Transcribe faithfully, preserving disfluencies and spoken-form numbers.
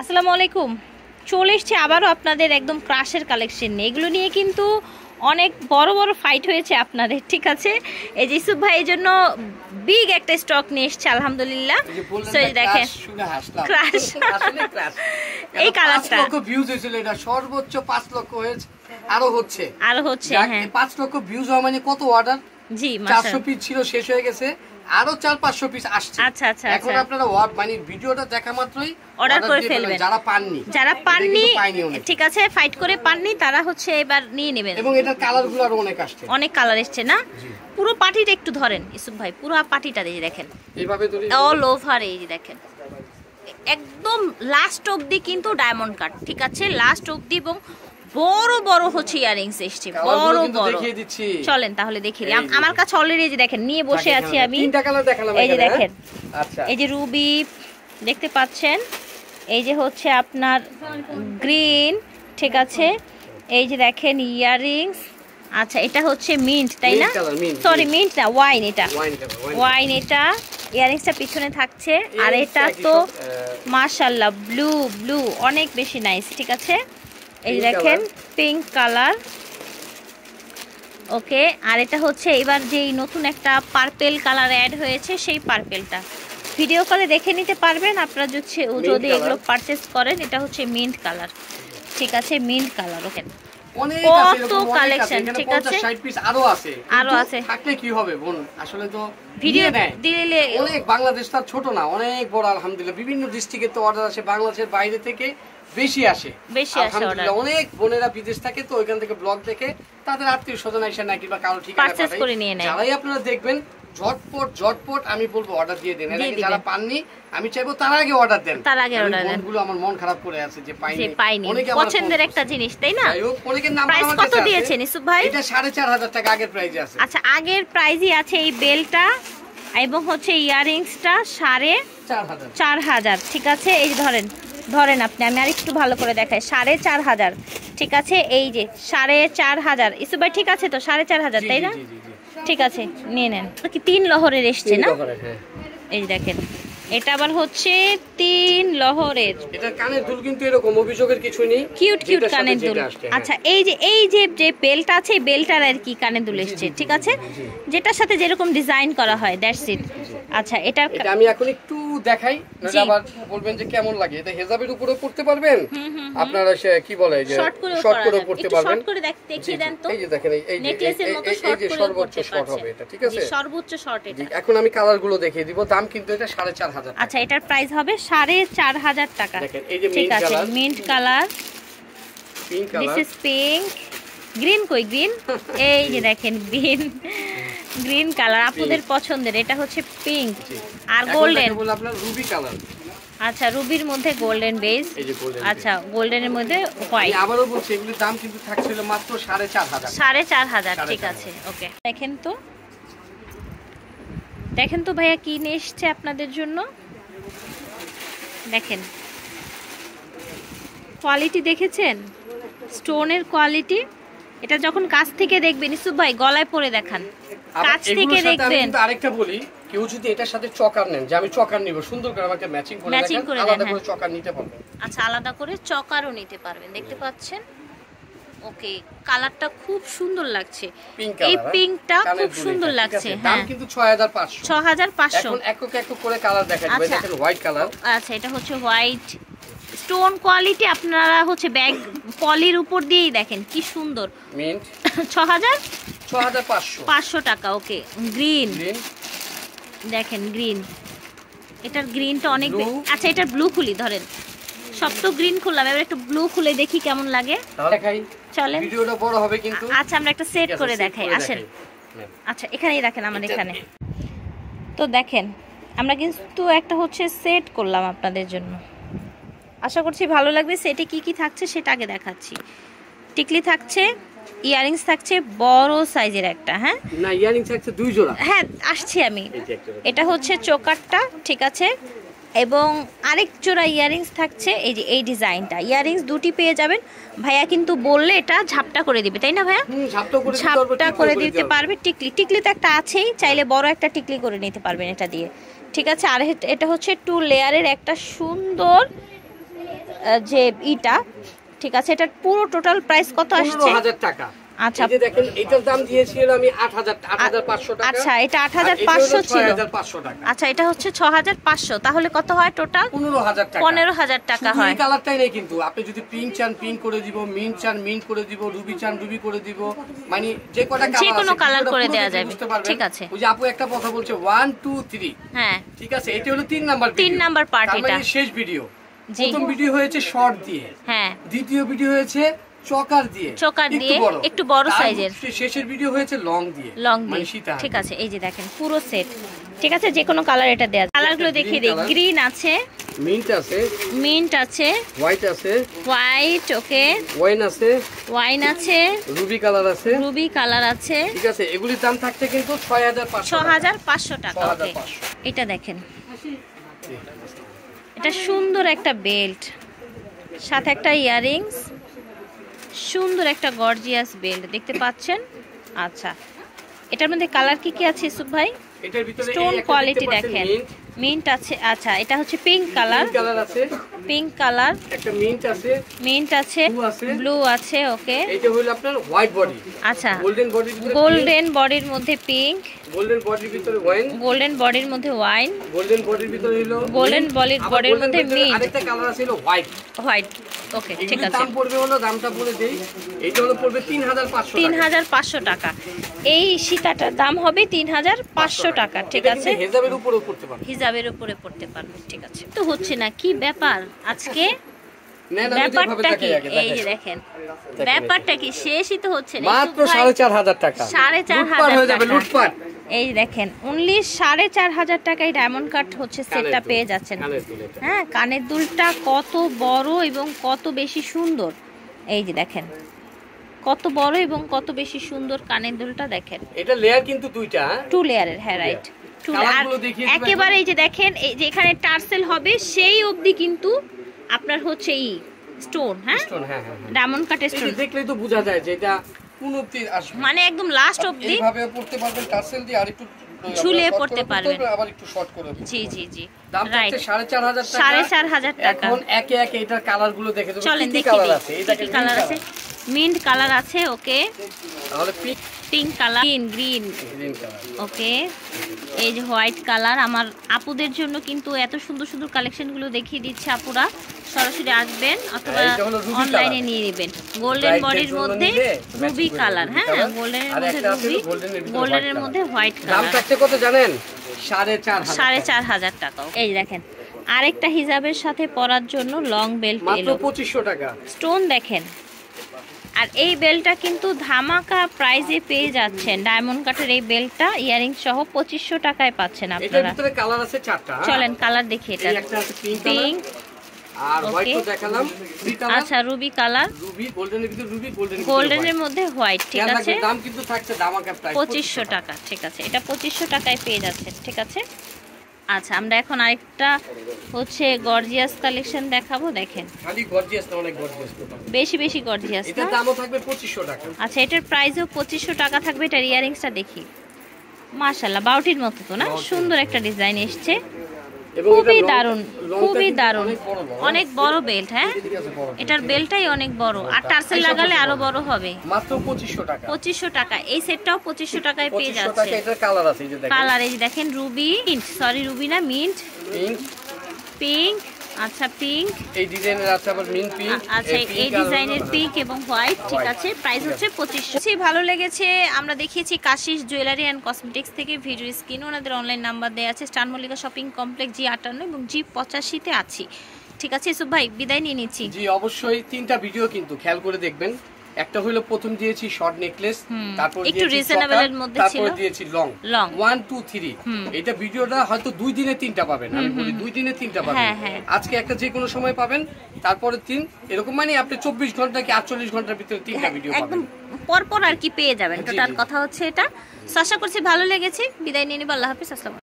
আসসালামু আলাইকুম। চলে এসছে আবারও আপনাদের একদম ক্রাশের কালেকশন নিয়ে। এগুলো নিয়ে কিন্তু অনেক বড় বড় ফাইট হয়েছে আপনাদের, ঠিক আছে। এই যে ইসুফ ভাই এর জন্য বিগ একটা স্টক নিয়ে এসছে আলহামদুলিল্লাহ। সো দেখেন ক্রাশ, এই কালারটা লক্ষ ভিউজ হয়েছিল, এটা সর্বোচ্চ পাঁচ লক্ষ হয়েছে, আরো হচ্ছে আরো হচ্ছে হ্যাঁ পাঁচ লক্ষ ভিউজ হওয়া মানে কত অর্ডার? জি চারশো পিস ছিল, শেষ হয়ে গেছে, আরো চার পাঁচশো পিস আসছে। আচ্ছা আচ্ছা, এখন আপনারা ওয়ার্ড মানে ভিডিওটা দেখা মাত্রই অর্ডার করে ফেলবেন। যারা পাননি যারা পাননি ঠিক আছে, ফাইট করে পাননি তারা হচ্ছে এবার নিয়ে নেবেন। এবং এটার কালারগুলো আরো অনেক আসছে, অনেক কালার এসছে না। পুরো পাটিটা একটু ধরেন ইসুফ ভাই, পুরো পাটিটা দিয়ে দেখেন এইভাবে ধরে অল ওভার, এই যে দেখেন একদম লাস্ট অবধি কিন্তু ডায়মন্ড কাট, ঠিক আছে, লাস্ট অবধি। এবং বড় বড় হচ্ছে ইয়ারিংস এসছে, বড় বড়। দেখিয়ে দিচ্ছি, চলেন তাহলে দেখিয়ে দিই। আমার কাছে অলরেডি এই যে দেখেন নিয়ে বসে আছি আমি। তিনটা কালার দেখালাম, এই যে দেখেন, আচ্ছা এই যে রুবি দেখতে পাচ্ছেন, এই যে হচ্ছে আপনার গ্রিন, ঠিক আছে, এই যে দেখেন ইয়ারিংস। আচ্ছা এটা হচ্ছে মিন্ট, তাই না? সরি মিন্ট না, ওয়াইন। এটা ওয়াইন, এটা ইয়ারিংসটা পিছনে থাকছে। আর এটা তো মাশাআল্লাহ ব্লু ব্লু অনেক বেশি নাইস, ঠিক আছে। এই দেখেন পিঙ্ক কালার, ওকে। আর এটা হচ্ছে এবার যেই নতুন একটা পার্পেল কালার অ্যাড হয়েছে, সেই পার্পেলটা ভিডিও কলে দেখে নিতে পারবেন আপনারা যদি এগুলো পারচেস করেন। এটা হচ্ছে মিন্ট কালার, ঠিক আছে, মিন্ট কালার। ওকে, কত কালেকশন, ঠিক আছে, ষাট পিস আরো আছে, আরো আছে। থাকলে কি হবে বোন, আসলে তো ভিডিও দিলে অনেক, বাংলাদেশ তার ছোট না, অনেক বড় আলহামদুলিল্লাহ। বিভিন্ন ডিস্ট্রিক্টে তো অর্ডার আসে, বাংলাদেশের বাইরে থেকে বেশি আসে, বেশি আসে অর্ডার। অনেক বোনেরা বিদেশ থাকে, তো ওইখান থেকে ব্লগ দেখে তাদের আত্মীয় স্বজন এসে নাকি বা কারো ঠিকানা পারচেজ করে নিয়ে নেয়। যারাই আপনারা দেখবেন ঝটপট ঝটপট আমি বলবো অর্ডার দিয়ে দেন। এর আগে যারা পাননি আমি চাইবো তার আগে অর্ডার দেন, তার আগে অর্ডার দেন। বন্ধুগুলো আমার মন খারাপ করে আছে যে পাইনি, পাইনি। পছন্দের একটা জিনিস, তাই না? অনেকের নাম প্রাইস কত দিয়েছেন ইসুফ ভাই? এটা সাড়ে চার হাজার টাকা আগের প্রাইসে আছে। আচ্ছা আগের প্রাইসই আছে এই বেলটা এবং হচ্ছে ইয়ারিংসটা সাড়ে চার হাজার, ঠিক আছে। এই যে ধরেন ধরেন আপনি, আমি আর একটু ভালো করে দেখাই, সাড়ে চার হাজার, ঠিক আছে। এই যে সাড়ে চার হাজার ইসুফ ভাই, ঠিক আছে তো? সাড়ে চার হাজার, তাই না? ঠিক আছে, নিয়ে নেন। কি তিন লহরের এসছে না? এই যে দেখেন, এটা আবার হচ্ছে তিন লহরের। এটা কানের দুল কিন্তু এরকম, অভিযোগের কিছু নেই, কিউট কিউট কানের দুল। আচ্ছা এই যে এই যে যে বেলটা আছে, এই বেলটার আর কি কানের দুল এসছে, ঠিক আছে, যেটার সাথে যেরকম ডিজাইন করা হয়, দ্যাটস ইট। আচ্ছা এটা এটা আমি এখন একটু দেখাই, না আবার বলবেন যে কেমন লাগে। এটা হেজাবের উপরে পড়তে পারবেন আপনারা, কি বলে যে শর্ট করে পড়তে পারবেন। শর্ট করে দেখিয়ে দেন তো। এই যে দেখেন, এই যে নেকলেসের মতো শর্ট করে সর্বোচ্চ শর্ট হবে এটা, ঠিক আছে, সর্বোচ্চ শর্ট এটা। এখন আমি কালারগুলো দেখিয়ে দিব, দাম কিন্তু এটা সাড়ে চার হাজার। আচ্ছা এটার প্রাইস হবে সাড়ে চার হাজার টাকা, ঠিক আছে। Mint colour, pink colour, this is pink. Green কই গ্রিন? এই যে দেখেন গ্রিন, গ্রিন কালার আপনাদের পছন্দের। এটা হচ্ছে পিঙ্ক আর গোল্ডেন, বলে আপনার রুবি কালার। আচ্ছা রুবির মধ্যে গোল্ডেন বেস, আচ্ছা গোল্ডেনের মধ্যে হোয়াইট। আমি আবারো বলছি এগুলোর দাম কিন্তু থাকছিল মাত্র সাড়ে চার হাজার, সাড়ে চার হাজার, ঠিক আছে। ওকে দেখেন তো, দেখেন তো ভাইয়া কি নিয়ে এসছে আপনাদের জন্য। দেখেন কোয়ালিটি দেখেছেন, স্টোনের কোয়ালিটি। এটা যখন কাছ থেকে দেখবেন ইসুফ ভাই, গলায় পরে দেখান, কাছ থেকে দেখবেন। আরেকটা বলি, কেউ যদি এটার সাথে চকার নেন, যে আমি চকার নিব, সুন্দর করে আমাকে ম্যাচিং করে ম্যাচিং করে আলাদা করে চকার নিতে পারবেন। আচ্ছা আলাদা করে চকারও নিতে পারবেন, দেখতে পাচ্ছেন। ওকে কালারটা খুব সুন্দর লাগছে, এই পিঙ্কটা খুব সুন্দর লাগছে। দাম কিন্তু ছয় হাজার পাঁচশো, ছয় হাজার পাঁচশো। এখন এক এক করে কালার দেখাই দিই। দেখেন হোয়াইট কালার, আচ্ছা এটা হচ্ছে হোয়াইট স্টোন কোয়ালিটি। আপনারা হচ্ছে ব্যাগ পলির উপর দিয়েই দেখেন কি সুন্দর। মিন্ট ছয় হাজার ছয় হাজার পাঁচশো পাঁচশো টাকা। ওকে গ্রিন, দেখেন গ্রিন, এটার গ্রিনটা অনেক। আচ্ছা এটার ব্লু খুলি, ধরেন সব তো গ্রিন খুললাম, এবার একটু ব্লু খুলে দেখি কেমন লাগে। দেখাই, চলেন, ভিডিওটা বড় হবে কিন্তু। আচ্ছা আমরা একটা সেট করে দেখাই, আসেন। আচ্ছা এখানেই রাখেন, আমার এখানে তো দেখেন আমরা কিন্তু একটা হচ্ছে সেট করলাম আপনাদের জন্য, আশা করছি ভালো লাগবে। সেটে কি কি থাকছে সেটা আগে দেখাচ্ছি। টিকলি থাকছে, ইয়ারিংস থাকছে বড় সাইজের একটা, হ্যাঁ না ইয়ারিংস থাকছে দুই জোড়া, হ্যাঁ আসছি আমি। এটা হচ্ছে চোকারটা, ঠিক আছে, এবং আরেক জোড়া ইয়ারিংস থাকছে। এই যে এই ডিজাইনটা, ইয়ারিংস দুটি পেয়ে যাবেন। ভাইয়া কিন্তু বললে এটা ঝাপটা করে দিবে, তাই না ভাইয়া? ঝাপটা করে দিতে পারবে। টিকলি, টিকলি তো একটা আছেই, চাইলে বড় একটা টিকলি করে নিতে পারবেন এটা দিয়ে, ঠিক আছে। আর এটা হচ্ছে টু লেয়ারের একটা সুন্দর যে ইটা, ঠিক আছে, এটার পুরো টোটাল প্রাইস কত আসছে? পনেরো হাজার টাকা। আচ্ছা, এই যে দেখেন এটার দাম দিয়েছিল আমি আট হাজার আট হাজার পাঁচশো টাকা। আচ্ছা, এটা আট হাজার পাঁচশো ছিল। ছয় হাজার পাঁচশো টাকা। আচ্ছা, এটা হচ্ছে ছয় হাজার পাঁচশো, তাহলে কত হয় টোটাল? পনেরো হাজার টাকা। পনেরো হাজার টাকা হয়। এই কালারটাই নেই কিন্তু, আপনি যদি পিঙ্ক চান পিঙ্ক করে দিব, মিন্ট চান মিন্ট করে দিব, রুবি চান রুবি করে দিব, মানে যে কটা কালার আছে যে কোনো কালার করে দেয়া যাবে। ঠিক আছে, ওই যে আপু একটা কথা বলছে ওয়ান টু থ্রি। হ্যাঁ, ঠিক আছে, এটা হলো তিন নাম্বার ভিডিও, তিন নাম্বার পার্ট। এটা শেষ ভিডিও। প্রথম ভিডিও হয়েছে শর্ট দিয়ে, হ্যাঁ, দ্বিতীয় ভিডিও হয়েছে চকার দিয়ে, চকার দিয়ে একটু বড় সাইজের, শেষের ভিডিও হয়েছে লং দিয়ে, লং দিয়ে। ঠিক আছে, এই যে দেখেন পুরো সেট। ঠিক আছে, যে কোনো কালার এটা দেয়া। কালারগুলো দেখিয়ে দেই। গ্রিন আছে, মিন্ট আছে, মিন্ট আছে, হোয়াইট আছে, হোয়াইট, ওকে, ওয়াইন আছে, ওয়াইন আছে, রুবি কালার আছে, রুবি কালার আছে। ঠিক আছে, এগুলির দাম থাকছে কিন্তু ছয় হাজার পাঁচশো ছয় হাজার পাঁচশো টাকা। ওকে, এটা দেখেন, এটা সুন্দর একটা বেল্ট, সাথে একটা ইয়াররিংস, সুন্দর একটা গর্জিয়াস বেল্ট দেখতে পাচ্ছেন। আচ্ছা, এটার মধ্যে কালার কি কি আছে ইউসুফ ভাই? এটার ভিতরে স্টোন কোয়ালিটি দেখেন, মিন্ট আছে। আচ্ছা, এটা হচ্ছে পিঙ্ক কালার, কালার আছে, পিঙ্ক কালার, একটা মিন্ট আছে, মিন্ট আছে, ব্লু আছে, ওকে। এটা হলো আপনার হোয়াইট বডি। আচ্ছা, গোল্ডেন বডির ভিতরে, গোল্ডেন বডির মধ্যে পিঙ্ক, গোল্ডেন বডির ভিতরে ওয়াইন, গোল্ডেন বডির মধ্যে ওয়াইন, গোল্ডেন বডির ভিতরে হলো গোল্ডেন বডির বডির মধ্যে মিন্ট, আরেকটা কালার আছে হলো হোয়াইট, হোয়াইট। ওকে, ঠিক আছে। দাম পড়বে হলো, দামটা বলে দেই, এটা হলো পড়বে তিন হাজার পাঁচশো টাকা। তিন হাজার পাঁচশো টাকা। এই সীতাটার দাম হবে তিন হাজার পাঁচশো টাকা। ঠিক আছে, হিজাবের উপরে পড়তে পারবে, হিজাবের উপরে পড়তে পারবে। ঠিক আছে, তো হচ্ছে না কি ব্যাপার আজকে? ব্যাপারটা কি? এই যে দেখেন, ব্যাপারটা কি? শেষই তো হচ্ছে না। মাত্র সাড়ে চার হাজার টাকা, সাড়ে চার হাজার টাকা। লুটপাট। এই দেখেন, অনলি সাড়ে চার হাজার টাকায় ডায়মন্ড কাট হচ্ছে সেটটা পেয়ে যাচ্ছেন। হ্যাঁ, কানের দুলটা কত বড় এবং কত বেশি সুন্দর। এই যে দেখেন কত বড় এবং কত বেশি সুন্দর কানের দুলটা দেখেন। এটা লেয়ার কিন্তু দুইটা, টু লেয়ারের। হ্যাঁ, রাইট, টু। আর একেবারে এই যে দেখেন, এই যে এখানে টার্সেল হবে সেই অবধি কিন্তু আপনার হচ্ছে এই স্টোন, হ্যাঁ, স্টোন, হ্যাঁ হ্যাঁ, ডায়মন্ড কাটের স্টোন। দেখলেই তো বোঝা যায় যে এটা কোন অবধি আসবে, মানে একদম লাস্ট অবধি এইভাবে পড়তে পারবেন, টার্সেল দিয়ে আর একটু ঝুলিয়ে পড়তে পারবেন, আবার একটু শর্ট করে। জি জি জি, দাম হচ্ছে সাড়ে চার হাজার টাকা। সাড়ে চার হাজার টাকা। এখন একে একে এটার কালারগুলো দেখে দেব। চলেন দেখি কি কালার আছে। মিন্ট কালার আছে, ওকে, তাহলে pink, pink colour, green, green, green colour, okay. এই যে হোয়াইট কালার। আমার আপুদের জন্য কিন্তু এত সুন্দর সুন্দর কালেকশনগুলো দেখিয়ে দিচ্ছে আপুরা। সরাসরি আসবেন অথবা অনলাইনে নিয়ে নেবেন। গোল্ডেন বডির মধ্যে রুবি কালার, হ্যাঁ, গোল্ডেনের মধ্যে রুবি, গোল্ডেনের মধ্যে হোয়াইট কালার। দাম থাকছে কত জানেন? সাড়ে চার সাড়ে চার হাজার টাকা। এই দেখেন, আরেকটা হিজাবের সাথে পরার জন্য লং বেল্ট মাত্র পঁচিশশো টাকা। স্টোন দেখেন। আর এই বেলটা কিন্তু ধামাকা প্রাইজে পেয়ে যাচ্ছেন। ডায়মন্ড কাটের এই বেলটা ইয়ারিং সহ পঁচিশশো টাকায় পাচ্ছেন আপনারা। এটার ভিতরে কালার আছে চারটা। চলেন কালার দেখি। এটা একটা আছে পিঙ্ক আর হোয়াইট দেখালাম। আচ্ছা, রুবি কালার, রুবি, গোল্ডেনের ভিতরে রুবি, গোল্ডেন গোল্ডেনের মধ্যে হোয়াইট। ঠিক আছে, দাম কিন্তু থাকছে ধামাকা প্রাইস পঁচিশশো টাকা। ঠিক আছে, এটা পঁচিশশো টাকায় পেয়ে যাচ্ছেন। ঠিক আছে, আচ্ছা, আমরা এখন আরেকটা হচ্ছে গর্জিয়াস কালেকশন দেখাবো। দেখেন, খালি গর্জিয়াস না, অনেক গর্জিয়াস, বেশি বেশি গর্জিয়াস। এটার দামও থাকবে পঁচিশশো টাকা। আচ্ছা, এটার প্রাইসও পঁচিশশো টাকা থাকবে। এটার ইয়ারিংসটা দেখি, মাশাআল্লাহ, বাউটির মতো তো না? সুন্দর একটা ডিজাইন এসছে, খুবই দারুণ, খুবই দারুণ। অনেক বড় বেল্ট, হ্যাঁ, এটার বেল্টটাই অনেক বড়। আর টার্সেল লাগালে আরো বড় হবে। মাত্র পঁচিশশো টাকা। পঁচিশশো টাকা। এই সেটটাও পঁচিশশো টাকায় পেয়ে যাচ্ছে। এটার কালার আছে, এই যে দেখেন, কালার এই যে দেখেন, রুবি, মিন্ট, সরি রুবি না, মিন্ট, পিঙ্ক, পিঙ্ক। আচ্ছা, পিঙ্ক, এই ডিজাইনের আছে আবার মিন্ট পিঙ্ক। আচ্ছা, এই ডিজাইনের পিঙ্ক এবং হোয়াইট। ঠিক আছে, প্রাইস হচ্ছে পঁচিশশো। ভালো লেগেছে। আমরা দেখিয়েছি কাশিস জুয়েলারি অ্যান্ড কসমেটিক্স থেকে। ভিডিও স্ক্রিনে ওনাদের অনলাইন নাম্বার দেওয়া আছে। Star Mallika shopping complex, G আটান্ন এবং জি পঁচাশিতে আছি। ঠিক আছে ইউসুফ ভাই, বিদায় নিয়ে নিচ্ছি। জি অবশ্যই, তিনটা ভিডিও কিন্তু খেয়াল করে দেখবেন। একটা হলো প্রথম দিয়েছি শর্ট নেকলেস, তারপর একটু রিজনেবল এর মধ্যে ছিল, তারপর দিয়েছি long long one two three. এটা ভিডিওটা হয়তো দুই দিনে তিনটা পাবেন, আমি বলি দুই দিনে তিনটা পাবেন। আজকে একটা যে কোনো সময় পাবেন, তারপরে তিন, এরকম মানে আপনি চব্বিশ ঘন্টা কি আটচল্লিশ ঘন্টার ভিতরে তিনটা ভিডিও পাবেন, একদম পরপর আর কি পেয়ে যাবেন। তো তার কথা হচ্ছে এটা। আশা করছি ভালো লেগেছে। বিদায় নিয়ে নিব। আল্লাহ হাফেজ, আসসালাম।